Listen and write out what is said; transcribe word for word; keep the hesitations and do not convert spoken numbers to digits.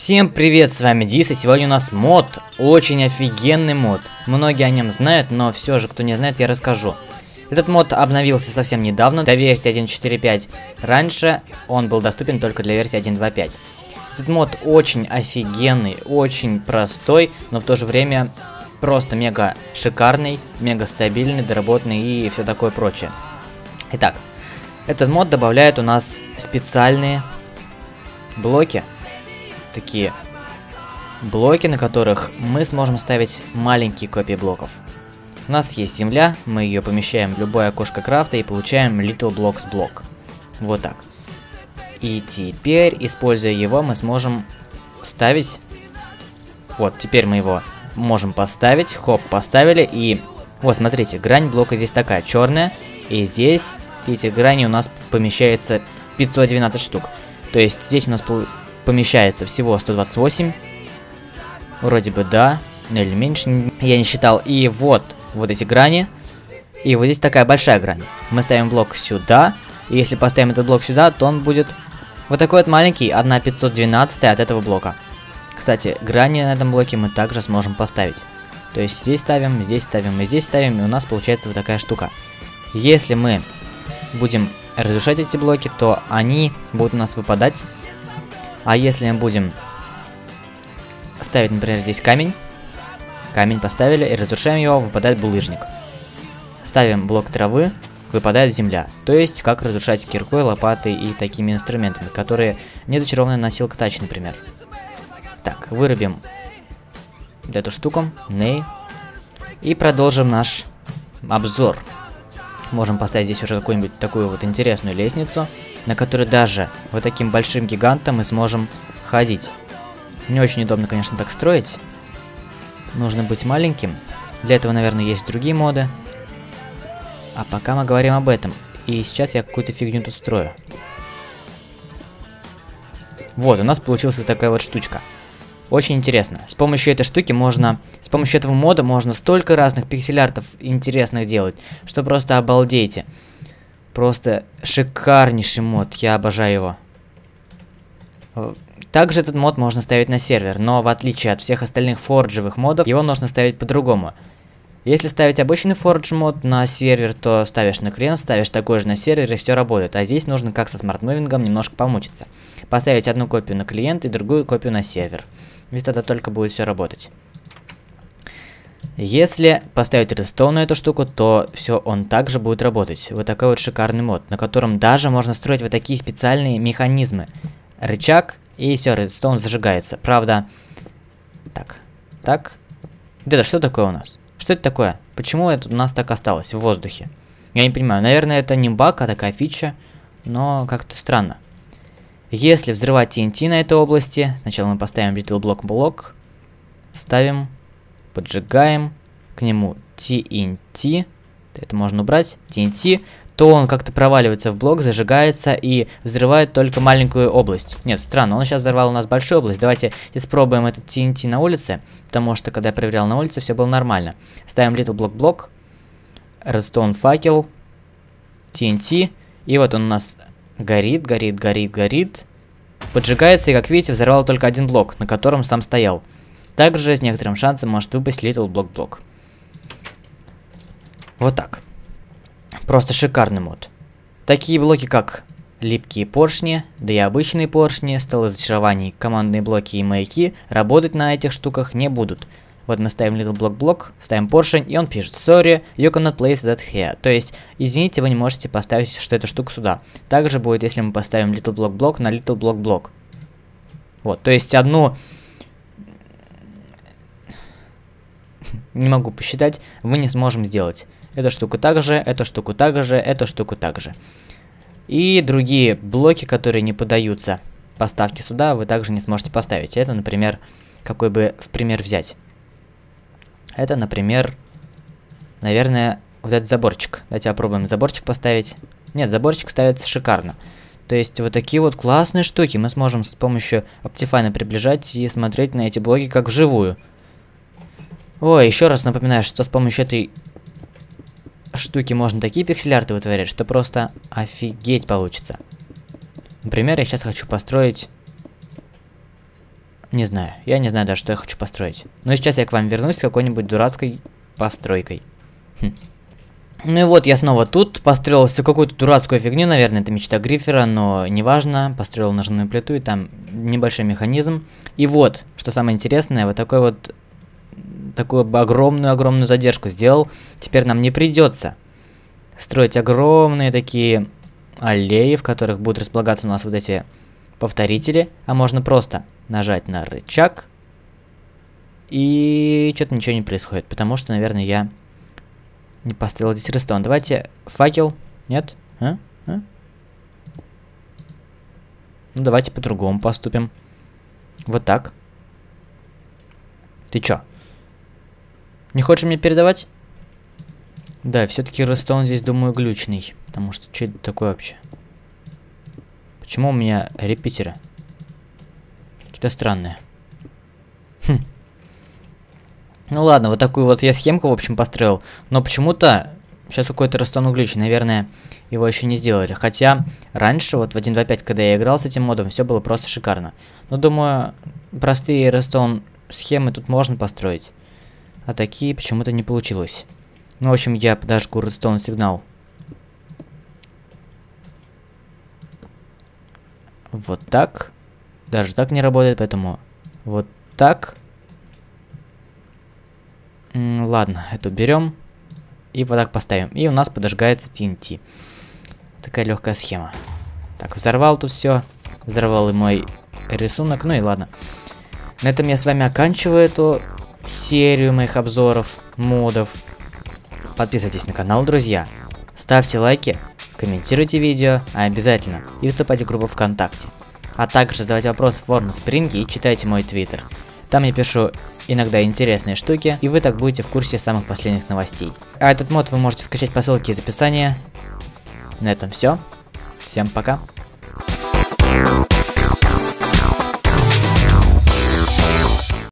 Всем привет, с вами Дис, и сегодня у нас мод, очень офигенный мод. Многие о нем знают, но все же, кто не знает, я расскажу. Этот мод обновился совсем недавно, до версии один точка четыре пять. Раньше он был доступен только для версии один точка два пять. Этот мод очень офигенный, очень простой, но в то же время просто мега шикарный, мега стабильный, доработанный и все такое прочее. Итак, этот мод добавляет у нас специальные блоки. Такие блоки, на которых мы сможем ставить маленькие копии блоков. У нас есть земля, мы ее помещаем в любое окошко крафта и получаем Little Blocks блок. Вот так. И теперь, используя его, мы сможем ставить... Вот, теперь мы его можем поставить. Хоп, поставили. И вот, смотрите, грань блока здесь такая, черная. И здесь эти грани у нас помещается пятьсот двенадцать штук. То есть здесь у нас помещается всего сто двадцать восемь. Вроде бы да, ну или меньше, я не считал. И вот, вот эти грани. И вот здесь такая большая грань. Мы ставим блок сюда. И если поставим этот блок сюда, то он будет вот такой вот маленький, одна пятьсот двенадцать от этого блока. Кстати, грани на этом блоке мы также сможем поставить. То есть здесь ставим, здесь ставим и здесь ставим, и у нас получается вот такая штука. Если мы будем разрушать эти блоки, то они будут у нас выпадать. А если мы будем ставить, например, здесь камень, камень поставили и разрушаем его, выпадает булыжник. Ставим блок травы, выпадает земля. То есть, как разрушать киркой, лопатой и такими инструментами, которые не зачарованы на Silk Touch, например. Так, вырубим эту штуку, ней, и продолжим наш обзор. Можем поставить здесь уже какую-нибудь такую вот интересную лестницу, на которой даже вот таким большим гигантом мы сможем ходить. Не очень удобно, конечно, так строить. Нужно быть маленьким. Для этого, наверное, есть другие моды. А пока мы говорим об этом. И сейчас я какую-то фигню тут строю. Вот, у нас получилась вот такая вот штучка. Очень интересно. С помощью этой штуки можно... С помощью этого мода можно столько разных пиксель-артов интересных делать, что просто обалдейте. Просто шикарнейший мод. Я обожаю его. Также этот мод можно ставить на сервер, но в отличие от всех остальных форджевых модов, его нужно ставить по-другому. Если ставить обычный фордж мод на сервер, то ставишь на клиент, ставишь такой же на сервер, и все работает. А здесь нужно, как со смарт-мувингом, немножко помучиться. Поставить одну копию на клиент и другую копию на сервер. Ведь тогда только будет все работать. Если поставить редстоун на эту штуку, то все он также будет работать. Вот такой вот шикарный мод, на котором даже можно строить вот такие специальные механизмы. Рычаг, и все, редстоун зажигается. Правда, так, так. Это что такое у нас? Что это такое? Почему это у нас так осталось в воздухе? Я не понимаю. Наверное, это не баг, а такая фича, но как-то странно. Если взрывать ти эн ти на этой области, сначала мы поставим Little Block блок, ставим, поджигаем к нему ти эн ти, это можно убрать, ти эн ти, то он как-то проваливается в блок, зажигается и взрывает только маленькую область. Нет, странно, он сейчас взорвал у нас большую область. Давайте испробуем этот ти эн ти на улице, потому что когда я проверял на улице, все было нормально. Ставим Little Block блок, Redstone факел, ти эн ти, и вот он у нас горит, горит, горит, горит, поджигается и, как видите, взорвал только один блок, на котором сам стоял. Также с некоторым шансом может выпасть Little Block блок. Вот так. Просто шикарный мод. Такие блоки, как липкие поршни, да и обычные поршни, столы зачарований, командные блоки и маяки, работать на этих штуках не будут. Вот мы ставим Little Block блок, ставим поршень, и он пишет Sorry, you cannot place that here. То есть, извините, вы не можете поставить что эту штуку сюда. Также будет, если мы поставим Little Block блок на Little Block блок. Вот, то есть одну... Не могу посчитать, мы не сможем сделать. Эту штуку также, эту штуку также, эту штуку также. И другие блоки, которые не поддаются поставке сюда, вы также не сможете поставить. Это, например, какой бы в пример взять? Это, например, наверное, вот этот заборчик. Давайте попробуем заборчик поставить. Нет, заборчик ставится шикарно. То есть вот такие вот классные штуки мы сможем с помощью Optifine приближать и смотреть на эти блоки как вживую. Ой, еще раз напоминаю, что с помощью этой штуки можно такие пиксель-арты вытворять, что просто офигеть получится. Например, я сейчас хочу построить Не знаю. Я не знаю даже, что я хочу построить. Но сейчас я к вам вернусь с какой-нибудь дурацкой постройкой. Хм. Ну и вот, я снова тут. Построил какую-то дурацкую фигню, наверное, это мечта Гриффера, но неважно. Построил ножную плиту, и там небольшой механизм. И вот, что самое интересное, вот такой вот... Такую огромную-огромную задержку сделал. Теперь нам не придется строить огромные такие аллеи, в которых будут располагаться у нас вот эти повторители. А можно просто нажать на рычаг. И что-то ничего не происходит. Потому что, наверное, я не построил здесь рестон. Давайте факел. Нет? А? А? Ну, давайте по-другому поступим. Вот так. Ты чё? Не хочешь мне передавать? Да, все-таки рестон здесь, думаю, глючный. Потому что, что это такое вообще? Почему у меня репитеры? Какие-то странные. Хм. Ну ладно, вот такую вот я схемку, в общем, построил. Но почему-то сейчас какой-то рестон глючный. Наверное, его еще не сделали. Хотя раньше, вот в один точка два пять, когда я играл с этим модом, все было просто шикарно. Но думаю, простые рестон схемы тут можно построить. А такие почему-то не получилось. Ну, в общем, я подожгу редстоун сигнал. Вот так. Даже так не работает, поэтому вот так. М, ладно, эту берем. И вот так поставим. И у нас подожгается ти эн ти. Такая легкая схема. Так, взорвал тут все. Взорвал и мой рисунок. Ну и ладно. На этом я с вами оканчиваю эту серию моих обзоров, модов. Подписывайтесь на канал, друзья. Ставьте лайки, комментируйте видео, а обязательно и вступайте в группу ВКонтакте. А также задавайте вопросы в форме Спринги и читайте мой твиттер. Там я пишу иногда интересные штуки, и вы так будете в курсе самых последних новостей. А этот мод вы можете скачать по ссылке из описания. На этом все. Всем пока.